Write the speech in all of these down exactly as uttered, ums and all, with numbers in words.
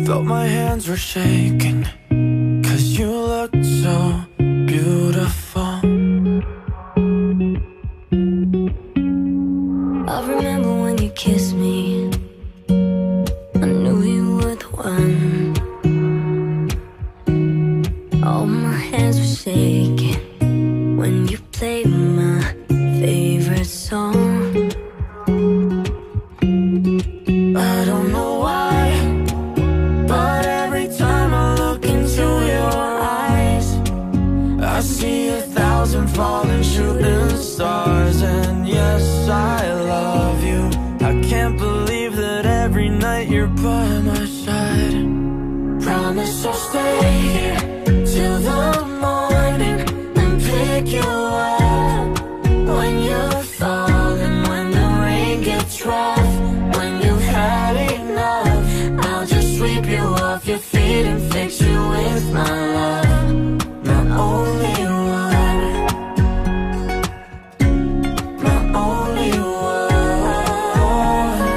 Thought my hands were shaking, 'cause you looked so beautiful. I remember when you kissed me, I knew you were the one. All my hands were shaking when you played my favorite song. I don't know why, but every time I look into your eyes, I see a thousand falling shooting stars. And yes, I love you. I can't believe that every night you're by my side. Promise I'll stay here till the morning and pick you up when you're falling, when the rain gets rough, when you've had enough. I'll just sweep you off your feet and fix you with my love, my only one, my only one.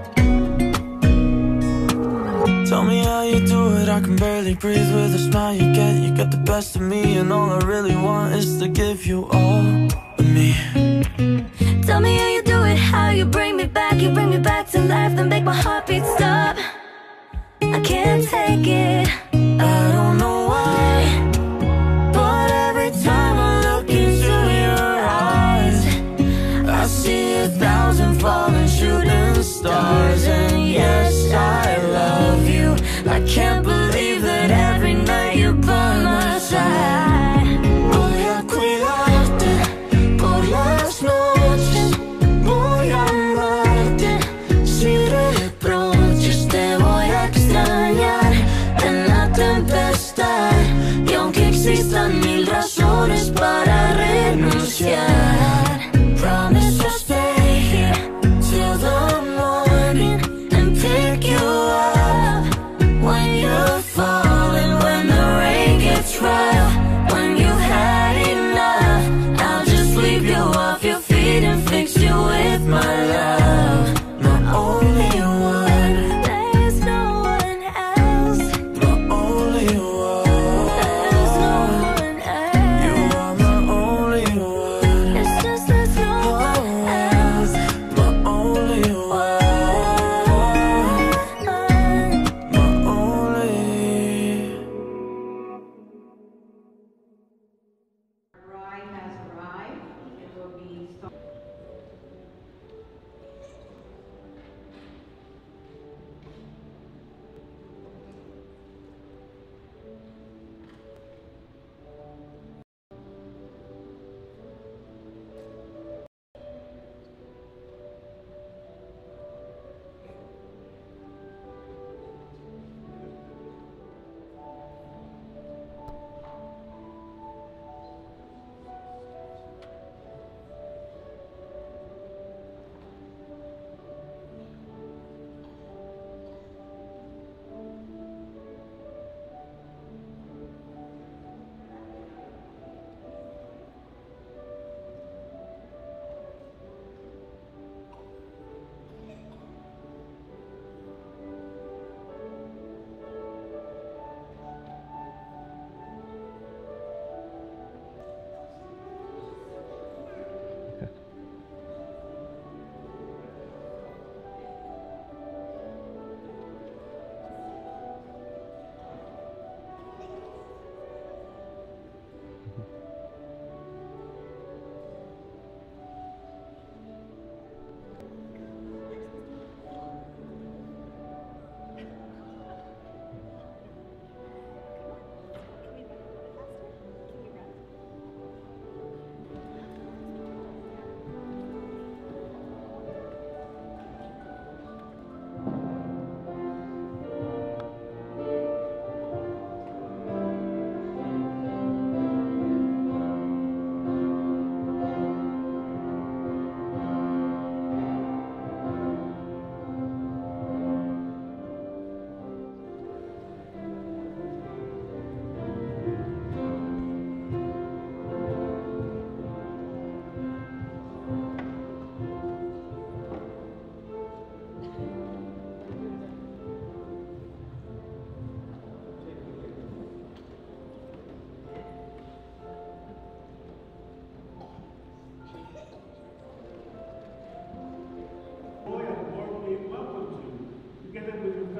Tell me how you do it, I can barely breathe with the smile you get. You got the best of me, and all I really want is to give you all of me. Tell me how you do it, how you bring me back. You bring me back to life, then make my heartbeat stop. I can't take it, I don't know why, but every time I look into your eyes, I see a thousand falling shooting stars. And yes, I love you. I can't believe that every night you're by my side. Voy a cuidarte por las noches, voy a amarte sin reproches. Te voy a extrañar en la tempestad, y aunque existan mil razones para renunciar, promise I'll stay here till the morning and pick you up when you're falling, when the rain gets rough, when you've had enough. I'll just sweep you off your feet and fix you with my love, my only one. There's no one else, my only one. There's no one else. You are my only one. It's just there's no one else, my only one, my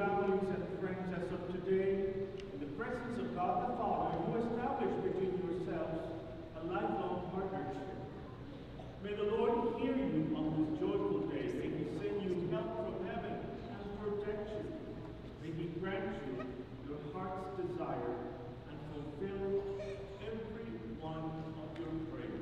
families and friends, as of today, in the presence of God the Father, you establish between yourselves a lifelong partnership. May the Lord hear you on this joyful day. May He send you help from heaven and protection. May He grant you your heart's desire and fulfill every one of your prayers.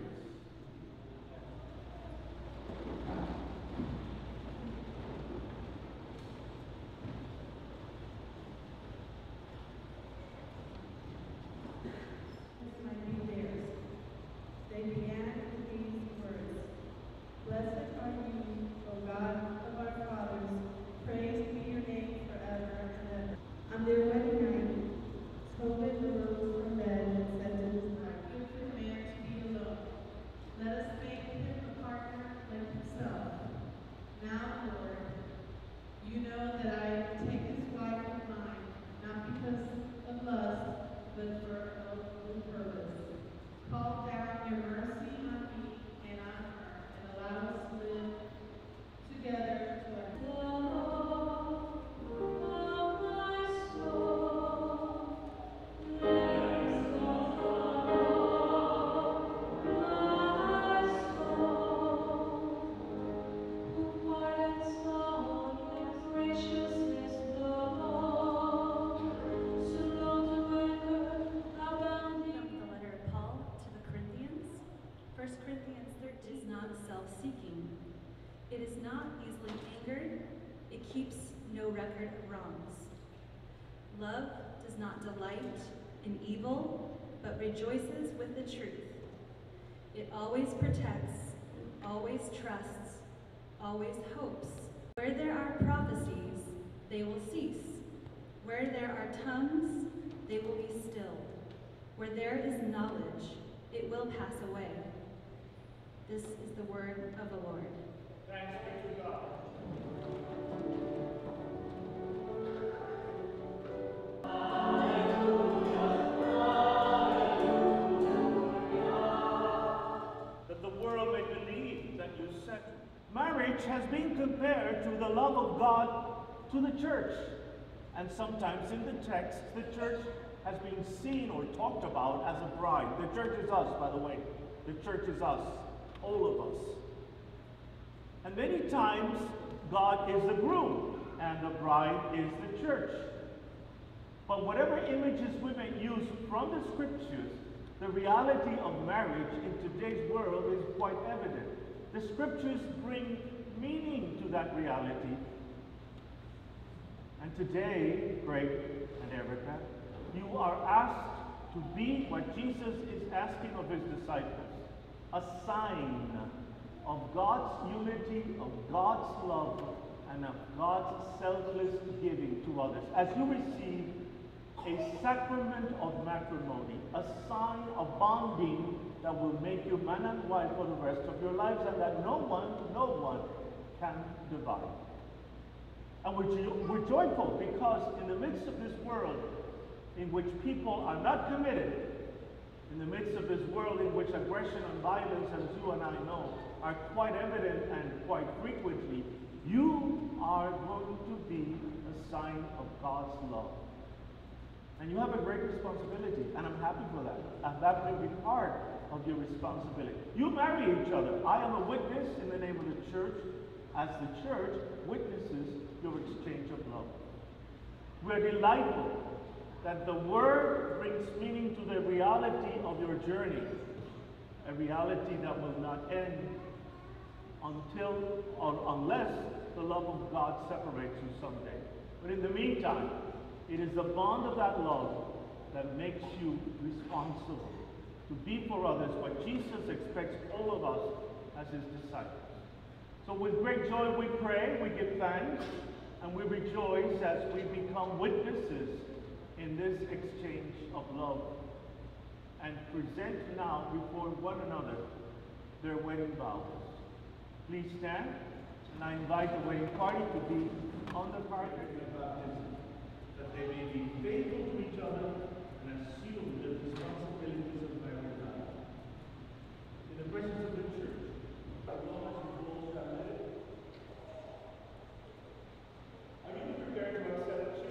My new theirs. They began with these words: Blessed are you, O God of our fathers. Praised be your name forever and ever. On their wedding night, Tobit arose from bed and said to his wife, Good for the man to be alone. Let us make him a partner like himself. Now, Lord, you know that I take this wife of mine, not because of lust, but for a good purpose. Call down your mercy on me and on her, and allow us to live together to our love of my soul. There is no love, my soul, who pardons all with graciousness the Lord, slow to anger, abounding. The letter of Paul to the Corinthians, First Corinthians thirteen, is not self-seeking. It is not easily angered. It keeps no record of wrongs. Love does not delight in evil, but rejoices with the truth. It always protects, always trusts, always hopes. Where there are prophecies, they will cease. Where there are tongues, they will be stilled. Where there is knowledge, it will pass away. This is the word of the Lord. Thanks be to God. That the world may believe that you sent me. Marriage has been compared to the love of God to the church. And sometimes in the text, the church has been seen or talked about as a bride. The church is us, by the way. The church is us, all of us. And many times, God is the groom, and the bride is the church. But whatever images we may use from the scriptures, the reality of marriage in today's world is quite evident. The scriptures bring meaning to that reality. And today, Greg and Erica, you are asked to be what Jesus is asking of his disciples, a sign of God's unity, of God's love, and of God's selfless giving to others. As you receive a sacrament of matrimony, a sign of bonding that will make you man and wife for the rest of your lives, and that no one, no one can divide. And we're, we're joyful because in the midst of this world in which people are not committed, in the midst of this world in which aggression and violence, as you and I know, are quite evident and quite frequently, you are going to be a sign of God's love. And you have a great responsibility, and I'm happy for that. And that will be part of your responsibility. You marry each other. I am a witness in the name of the church, as the church witnesses your exchange of love. We're delightful that the word brings meaning to the reality of your journey, a reality that will not end until or unless the love of God separates you someday. But in the meantime, it is the bond of that love that makes you responsible to be for others what Jesus expects all of us as his disciples. So with great joy we pray, we give thanks, and we rejoice as we become witnesses in this exchange of love and present now before one another their wedding vows. Please stand, and I invite the wedding party to be on the carpet of baptism, that they may be faithful to each other and assume the responsibilities of marriage life. In the presence of the church, as long as you both have led it, are you prepared to accept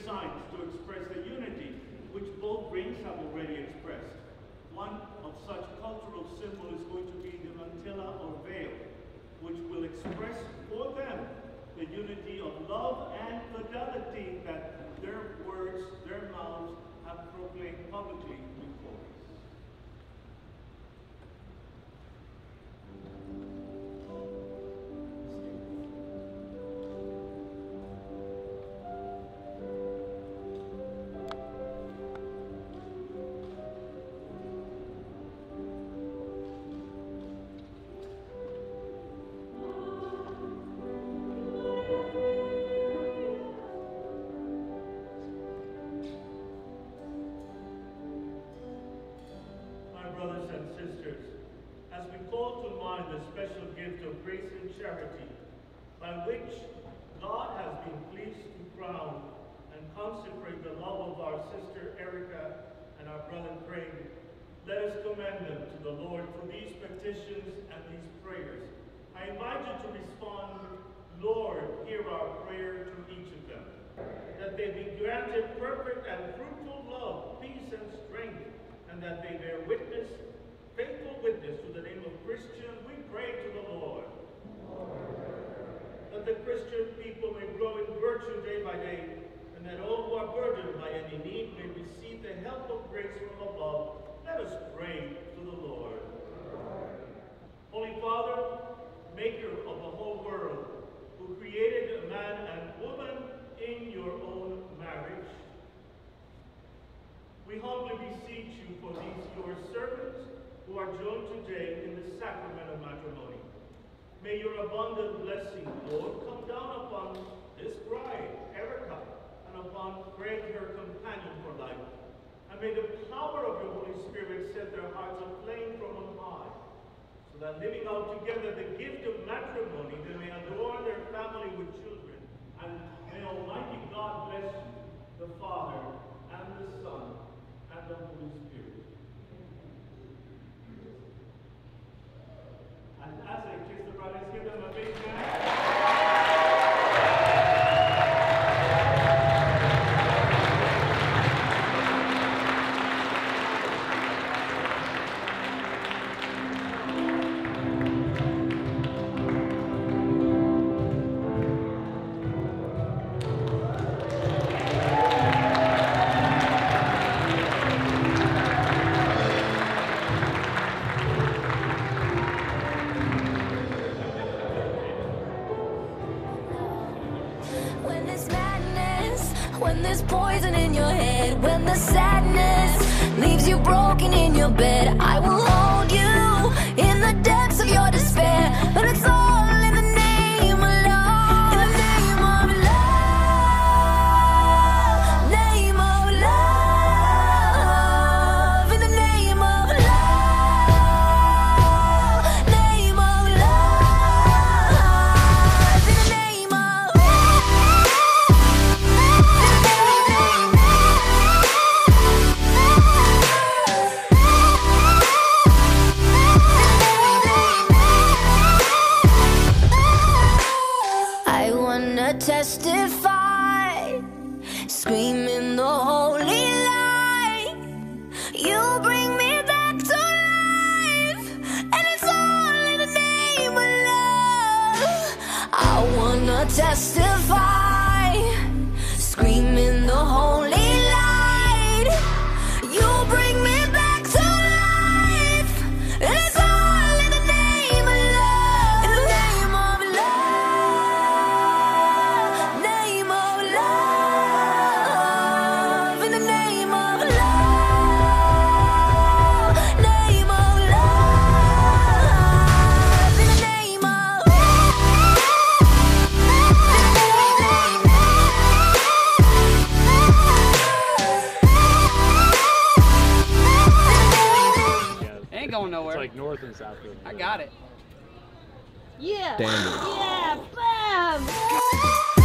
signs to express the unity which both rings have already expressed. One of such cultural symbol is going to be the mantilla or veil, which will express for them the unity of love and fidelity that their words, their mouths have proclaimed publicly before us. Brothers and sisters, as we call to mind the special gift of grace and charity, by which God has been pleased to crown and consecrate the love of our sister Erica and our brother Craig, let us commend them to the Lord through these petitions and these prayers. I invite you to respond, Lord, hear our prayer to each of them, that they be granted perfect and fruitful love, peace and strength, and that they bear witness, faithful witness to the name of Christian, we pray to the Lord. That the Christian people may grow in virtue day by day, and that all who are burdened by any need may receive the help of grace from above. Let us pray to the Lord. Holy Father, maker of the whole world, who created man and woman in your own marriage, we humbly beseech you for these your servants who are joined today in the sacrament of matrimony. May your abundant blessing, Lord, come down upon this bride, Erica, and upon Craig, her companion for life. And may the power of your Holy Spirit set their hearts aflame from on high, so that living out together the gift of matrimony, they may adorn their family with children. And may Almighty God bless you, the Father, and the Son, and the Holy Spirit. And as they kiss the bride, let's give them a big hand. When there's poison in your head, when the sadness leaves you broken in your bed, I will hold you in the depths of your despair. But it's all in the name of love, in the name of love, name of love, in the name of love, name of love, in the name of testify, screaming the holy light. You bring me back to life, and it's all in the name of love. I wanna testify, screaming the holy light. You bring me back to life, and it's all in the name of love, in the name of love, name of love, in the name of love, name of love, in the name of Ain't going nowhere. It's like north and south of I got it. Yeah. Dandy. Yeah, bam!